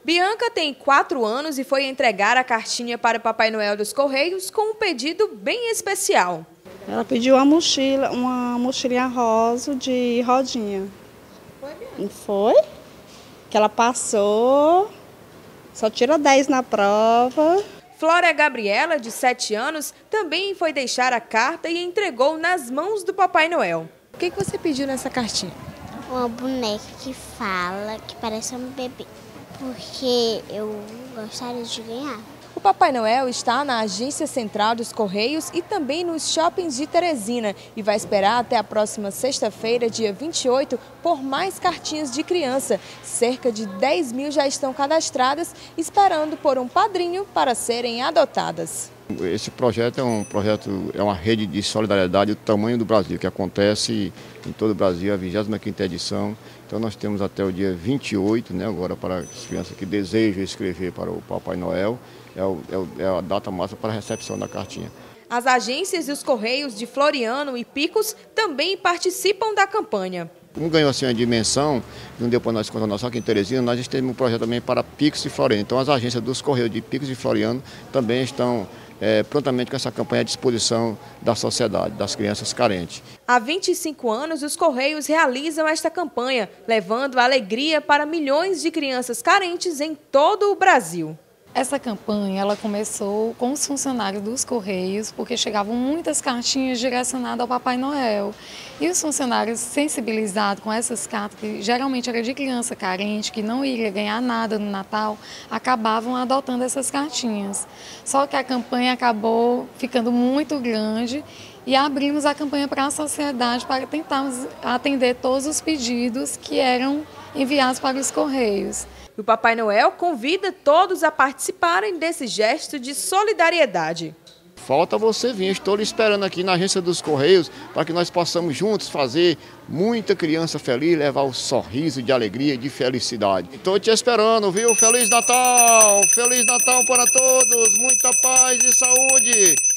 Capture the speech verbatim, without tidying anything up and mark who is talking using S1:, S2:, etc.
S1: Bianca tem quatro anos e foi entregar a cartinha para o Papai Noel dos Correios com um pedido bem especial.
S2: Ela pediu uma mochila, uma mochilinha rosa de rodinha. Foi, Bianca? Foi? Que ela passou, só tira dez na prova.
S1: Flora Gabriela, de sete anos, também foi deixar a carta e entregou nas mãos do Papai Noel. O que você pediu nessa cartinha?
S3: Uma boneca que fala, que parece um bebê, porque eu gostaria de ganhar.
S1: O Papai Noel está na Agência Central dos Correios e também nos shoppings de Teresina e vai esperar até a próxima sexta-feira, dia vinte e oito, por mais cartinhas de criança. Cerca de dez mil já estão cadastradas, esperando por um padrinho para serem adotadas.
S4: Esse projeto é um projeto, é uma rede de solidariedade do tamanho do Brasil, que acontece em todo o Brasil, a vigésima quinta edição. Então nós temos até o dia vinte e oito, né, agora para as crianças que desejam escrever para o Papai Noel, é, o, é, o, é a data máxima para a recepção da cartinha.
S1: As agências e os Correios de Floriano e Picos também participam da campanha.
S4: Como ganhou assim a dimensão, não deu para nós contar nós só aqui em Teresina, nós temos um projeto também para Picos e Floriano. Então as agências dos Correios de Picos e Floriano também estão É, prontamente com essa campanha à disposição da sociedade, das crianças carentes.
S1: Há vinte e cinco anos, os Correios realizam esta campanha, levando alegria para milhões de crianças carentes em todo o Brasil.
S5: Essa campanha ela começou com os funcionários dos Correios, porque chegavam muitas cartinhas direcionadas ao Papai Noel. E os funcionários sensibilizados com essas cartas, que geralmente era de criança carente, que não iria ganhar nada no Natal, acabavam adotando essas cartinhas. Só que a campanha acabou ficando muito grande e abrimos a campanha para a sociedade para tentarmos atender todos os pedidos que eram enviados para os Correios.
S1: O Papai Noel convida todos a participarem desse gesto de solidariedade.
S4: Falta você vir, estou lhe esperando aqui na Agência dos Correios para que nós possamos juntos fazer muita criança feliz, levar o sorriso de alegria e de felicidade. Estou te esperando, viu? Feliz Natal! Feliz Natal para todos! Muita paz e saúde!